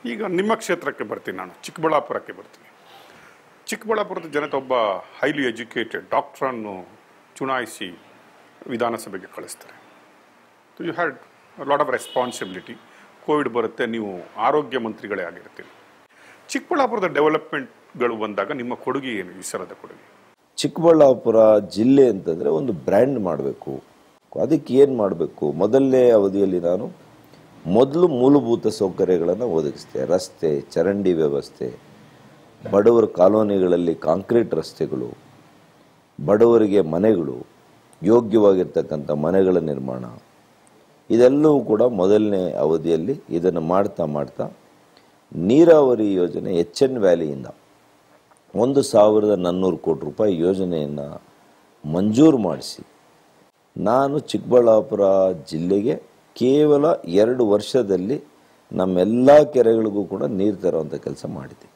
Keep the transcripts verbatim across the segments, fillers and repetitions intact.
ಈಗ ನಿಮ್ಮ ಕ್ಷೇತ್ರಕ್ಕೆ ಬರ್ತೀನಿ, ನಾನು ಚಿಕ್ಕಬಳ್ಳಾಪುರಕ್ಕೆ ಬರ್ತೀನಿ. ಚಿಕ್ಕಬಳ್ಳಾಪುರದ ಜನತೆ ಒಬ್ಬ ಹೈಲಿ ಎಜುಕೇಟೆಡ್ ಡಾಕ್ಟ್ರನ್ನು ಚುನಾಯಿಸಿ ವಿಧಾನಸಭೆಗೆ ಕಳಿಸ್ತಾರೆ. You had lot of responsibility. Covid ಬರುತ್ತೆ, ನೀವು ಆರೋಗ್ಯ ಮಂತ್ರಿಗಳೇ ಆಗಿರ್ತೀರಿ. ಚಿಕ್ಕಬಳ್ಳಾಪುರದ ಡೆವಲಪ್ಮೆಂಟ್ಗಳು ಬಂದಾಗ ನಿಮ್ಮ ಕೊಡುಗೆ ಏನು, ಈ ಸಲದ ಕೊಡುಗೆ? ಚಿಕ್ಕಬಳ್ಳಾಪುರ ಜಿಲ್ಲೆ ಅಂತಂದರೆ ಒಂದು ಬ್ರ್ಯಾಂಡ್ ಮಾಡಬೇಕು. ಅದಕ್ಕೆ ಏನು ಮಾಡಬೇಕು? ಮೊದಲನೇ ಅವಧಿಯಲ್ಲಿ ನಾನು ಮೊದಲು ಮೂಲಭೂತ ಸೌಕರ್ಯಗಳನ್ನು ಒದಗಿಸಿದೆ. ರಸ್ತೆ, ಚರಂಡಿ ವ್ಯವಸ್ಥೆ, ಬಡವರ ಕಾಲೋನಿಗಳಲ್ಲಿ ಕಾಂಕ್ರೀಟ್ ರಸ್ತೆಗಳು, ಬಡವರಿಗೆ ಮನೆಗಳು, ಯೋಗ್ಯವಾಗಿರ್ತಕ್ಕಂಥ ಮನೆಗಳ ನಿರ್ಮಾಣ, ಇದೆಲ್ಲವೂ ಕೂಡ ಮೊದಲನೇ ಅವಧಿಯಲ್ಲಿ ಇದನ್ನು ಮಾಡ್ತಾ ಮಾಡ್ತಾ ನೀರಾವರಿ ಯೋಜನೆ ಎಚ್ ಎನ್ ವ್ಯಾಲಿಯಿಂದ ಒಂದು ಸಾವಿರದ ನಾನ್ನೂರು ಕೋಟಿ ರೂಪಾಯಿ ಯೋಜನೆಯನ್ನು ಮಂಜೂರು ಮಾಡಿಸಿ ನಾನು ಚಿಕ್ಕಬಳ್ಳಾಪುರ ಜಿಲ್ಲೆಗೆ ಕೇವಲ ಎರಡು ವರ್ಷದಲ್ಲಿ ನಮ್ಮೆಲ್ಲ ಕೆರೆಗಳಿಗೂ ಕೂಡ ನೀರು ತರುವಂಥ ಕೆಲಸ ಮಾಡಿದೆ.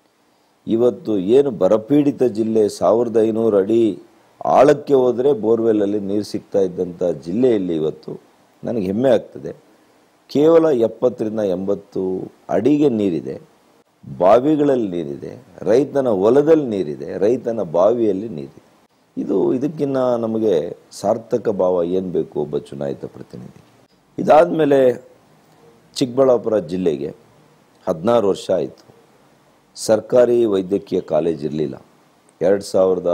ಇವತ್ತು ಏನು ಬರಪೀಡಿತ ಜಿಲ್ಲೆ, ಸಾವಿರದ ಐನೂರು ಅಡಿ ಆಳಕ್ಕೆ ಹೋದರೆ ಬೋರ್ವೆಲ್ಲಲ್ಲಿ ನೀರು ಸಿಗ್ತಾ ಇದ್ದಂಥ ಜಿಲ್ಲೆಯಲ್ಲಿ ಇವತ್ತು ನನಗೆ ಹೆಮ್ಮೆ ಆಗ್ತದೆ. ಕೇವಲ ಎಪ್ಪತ್ತರಿಂದ ಎಂಬತ್ತು ಅಡಿಗೆ ನೀರಿದೆ, ಬಾವಿಗಳಲ್ಲಿ ನೀರಿದೆ, ರೈತನ ಹೊಲದಲ್ಲಿ ನೀರಿದೆ, ರೈತನ ಬಾವಿಯಲ್ಲಿ ನೀರಿದೆ. ಇದು ಇದಕ್ಕಿಂತ ನಮಗೆ ಸಾರ್ಥಕ ಭಾವ ಏನು ಬೇಕು ಒಬ್ಬ ಚುನಾಯಿತ ಪ್ರತಿನಿಧಿ? ಇದಾದ ಮೇಲೆ ಚಿಕ್ಕಬಳ್ಳಾಪುರ ಜಿಲ್ಲೆಗೆ ಹದಿನಾರು ವರ್ಷ ಆಯಿತು. ಸರ್ಕಾರಿ ವೈದ್ಯಕೀಯ ಕಾಲೇಜ್ ಇರಲಿಲ್ಲ. ಎರಡು ಸಾವಿರದ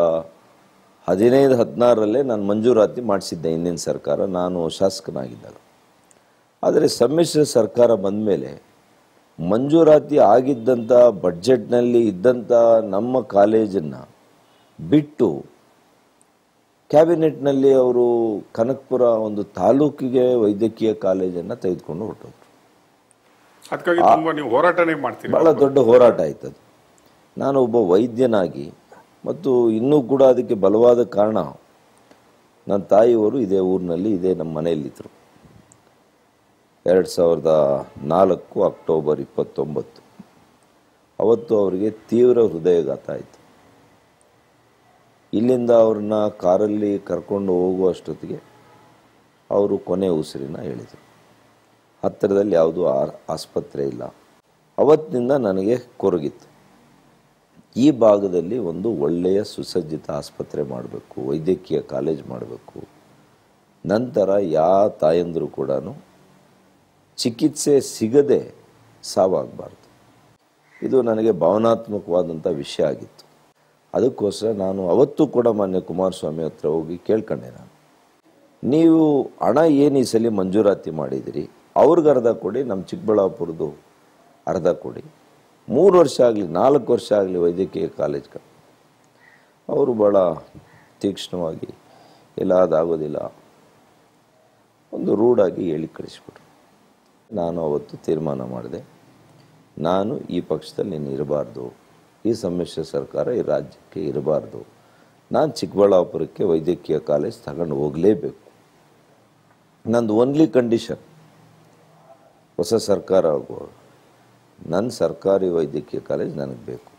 ಹದಿನೈದು ಹದಿನಾರರಲ್ಲೇ ನಾನು ಮಂಜೂರಾತಿ ಮಾಡಿಸಿದ್ದೆ ಹಿಂದಿನ ಸರ್ಕಾರ, ನಾನು ಶಾಸಕನಾಗಿದ್ದಾಗ. ಆದರೆ ಸಮ್ಮಿಶ್ರ ಸರ್ಕಾರ ಬಂದ ಮೇಲೆ ಮಂಜೂರಾತಿ ಆಗಿದ್ದಂಥ ಬಡ್ಜೆಟ್ನಲ್ಲಿ ಇದ್ದಂಥ ನಮ್ಮ ಕಾಲೇಜನ್ನು ಬಿಟ್ಟು ಕ್ಯಾಬಿನೆಟ್ನಲ್ಲಿ ಅವರು ಕನಕಪುರ ಒಂದು ತಾಲೂಕಿಗೆ ವೈದ್ಯಕೀಯ ಕಾಲೇಜನ್ನು ತೆಗೆದುಕೊಂಡು ಹೊರಟೋದ್ರು. ಅದಕ್ಕಾಗಿ ತುಂಬ ನೀವು ಹೋರಾಟನೇ ಮಾಡ್ತೀರಿ. ಭಾಳ ದೊಡ್ಡ ಹೋರಾಟ ಆಯ್ತದು. ನಾನು ಒಬ್ಬ ವೈದ್ಯನಾಗಿ, ಮತ್ತು ಇನ್ನೂ ಕೂಡ ಅದಕ್ಕೆ ಬಲವಾದ ಕಾರಣ ನನ್ನ ತಾಯಿಯವರು ಇದೇ ಊರಿನಲ್ಲಿ, ಇದೇ ನಮ್ಮ ಮನೆಯಲ್ಲಿದ್ದರು. ಎರಡು ಸಾವಿರದ ನಾಲ್ಕು ಅಕ್ಟೋಬರ್ ಇಪ್ಪತ್ತೊಂಬತ್ತು ಅವತ್ತು ಅವರಿಗೆ ತೀವ್ರ ಹೃದಯಘಾತ ಆಯಿತು. ಇಲ್ಲಿಂದ ಅವ್ರನ್ನ ಕಾರಲ್ಲಿ ಕರ್ಕೊಂಡು ಹೋಗುವಷ್ಟೊತ್ತಿಗೆ ಅವರು ಕೊನೆ ಉಸಿರಿನ ಹೇಳಿದರು. ಹತ್ತಿರದಲ್ಲಿ ಯಾವುದೂ ಆಸ್ಪತ್ರೆ ಇಲ್ಲ. ಅವತ್ತಿನಿಂದ ನನಗೆ ಕೊರಗಿತ್ತು, ಈ ಭಾಗದಲ್ಲಿ ಒಂದು ಒಳ್ಳೆಯ ಸುಸಜ್ಜಿತ ಆಸ್ಪತ್ರೆ ಮಾಡಬೇಕು, ವೈದ್ಯಕೀಯ ಕಾಲೇಜ್ ಮಾಡಬೇಕು. ನಂತರ ಯಾವ ತಾಯಂದರು ಕೂಡ ಚಿಕಿತ್ಸೆ ಸಿಗದೆ ಸಾವಾಗಬಾರ್ದು. ಇದು ನನಗೆ ಭಾವನಾತ್ಮಕವಾದಂಥ ವಿಷಯ ಆಗಿತ್ತು. ಅದಕ್ಕೋಸ್ಕರ ನಾನು ಅವತ್ತು ಕೂಡ ಮಾನ್ಯ ಕುಮಾರಸ್ವಾಮಿ ಹತ್ರ ಹೋಗಿ ಕೇಳ್ಕೊಂಡೆ, ನಾನು ನೀವು ಹಣ ಏನು ಈ ಸಲ ಮಂಜೂರಾತಿ ಮಾಡಿದಿರಿ, ಅವ್ರಿಗೆ ಅರ್ಧ ಕೊಡಿ, ನಮ್ಮ ಚಿಕ್ಕಬಳ್ಳಾಪುರದ್ದು ಅರ್ಧ ಕೊಡಿ, ಮೂರು ವರ್ಷ ಆಗಲಿ ನಾಲ್ಕು ವರ್ಷ ಆಗಲಿ ವೈದ್ಯಕೀಯ ಕಾಲೇಜ್ಗೆ. ಅವರು ಭಾಳ ತೀಕ್ಷ್ಣವಾಗಿ ಇಲ್ಲ, ಅದಾಗೋದಿಲ್ಲ, ಒಂದು ರೂಢಾಗಿ ಹೇಳಿ ಕಳಿಸ್ಬಿಟ್ರು. ನಾನು ಅವತ್ತು ತೀರ್ಮಾನ ಮಾಡಿದೆ, ನಾನು ಈ ಪಕ್ಷದಲ್ಲಿ ನೀನು ಇರಬಾರ್ದು, ಈ ಸಮ್ಮಿಶ್ರ ಸರ್ಕಾರ ಈ ರಾಜ್ಯಕ್ಕೆ ಇರಬಾರ್ದು, ನಾನು ಚಿಕ್ಕಬಳ್ಳಾಪುರಕ್ಕೆ ವೈದ್ಯಕೀಯ ಕಾಲೇಜ್ ತಗೊಂಡು ಹೋಗಲೇಬೇಕು. ನಂದು ಓನ್ಲಿ ಕಂಡೀಷನ್, ಹೊಸ ಸರ್ಕಾರ ಆಗುವಾಗ ನನ್ನ ಸರ್ಕಾರಿ ವೈದ್ಯಕೀಯ ಕಾಲೇಜ್ ನನಗೆ ಬೇಕು.